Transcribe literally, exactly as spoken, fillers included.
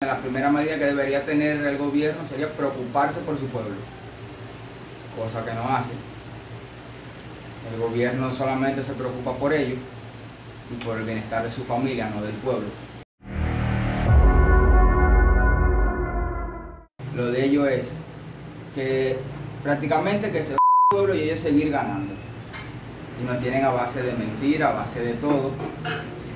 La primera medida que debería tener el gobierno sería preocuparse por su pueblo, cosa que no hace. El gobierno solamente se preocupa por ellos y por el bienestar de su familia, no del pueblo. Lo de ellos es que prácticamente que se va el pueblo y ellos seguir ganando. Y nos tienen a base de mentira, a base de todo.